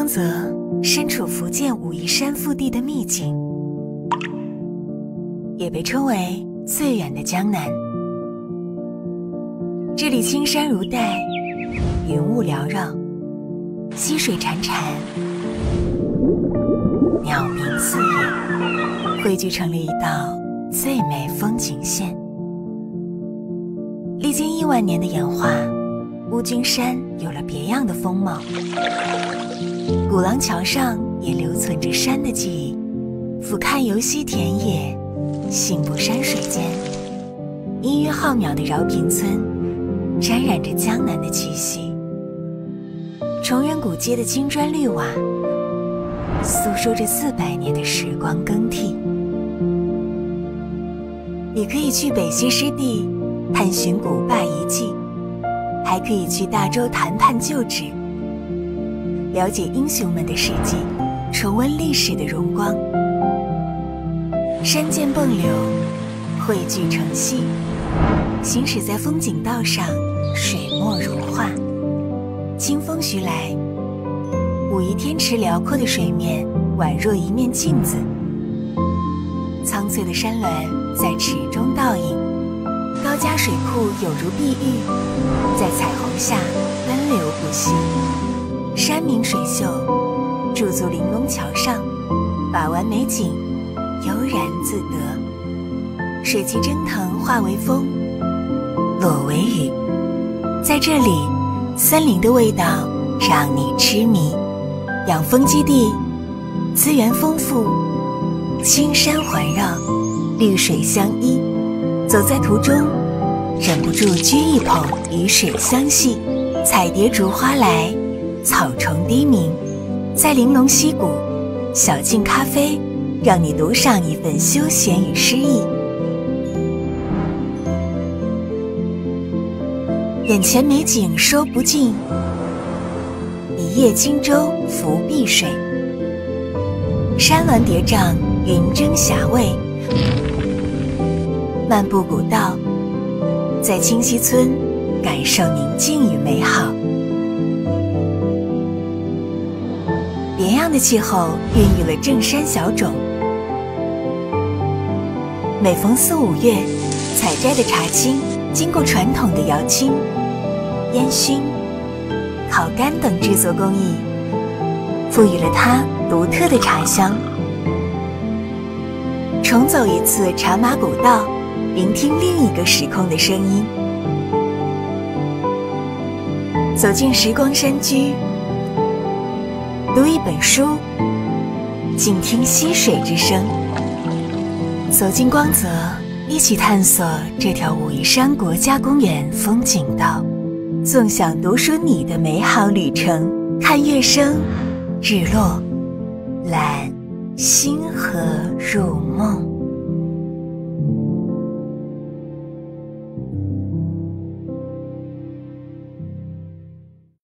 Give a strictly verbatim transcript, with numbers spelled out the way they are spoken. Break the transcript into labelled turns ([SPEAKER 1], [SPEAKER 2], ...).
[SPEAKER 1] 泽身处福建武夷山腹地的秘境，也被称为最远的江南。这里青山如黛，云雾缭绕，溪水潺潺，鸟鸣四野，汇聚成了一道最美风景线。历经亿万年的演化，乌君山有了别样的风貌。古廊桥上也留存着山的记忆，俯瞰游溪田野，信步山水间，音乐浩渺的饶平村沾染着江南的气息。重园古街的青砖绿瓦诉说着四百年的时光更替。你可以去北溪湿地探寻古坝遗迹，还可以去大洲谈判旧址，了解英雄们的事迹，重温历史的荣光。山涧迸流，汇聚成溪，行驶在风景道上，水墨如画。清风徐来，武夷天池辽阔的水面宛若一面镜子，苍翠的山峦在池中倒影，高家水库有如碧玉，在彩虹下奔流不息。山明水秀，驻足玲珑桥上，把玩美景，悠然自得。水汽蒸腾化为风，落为雨。在这里，森林的味道让你痴迷。养蜂基地，资源丰富，青山环绕，绿水相依。走在途中，忍不住掬一捧与水相系。彩蝶逐花来，草虫低鸣。在玲珑溪谷，小径咖啡让你独赏一份休闲与诗意。眼前美景说不尽，一叶轻舟浮碧水。山峦叠嶂，云蒸霞蔚。漫步古道，在清溪村感受宁静与美好。别样的气候孕育了正山小种。每逢四五月，采摘的茶青经过传统的窑青、烟熏、烤干等制作工艺，赋予了它独特的茶香。重走一次茶马古道，聆听另一个时空的声音。走进时光山居，读一本书，静听溪水之声。走进光泽，一起探索这条武夷山国家公园风景道，纵享读书你的美好旅程。看月升日落，揽星河入梦。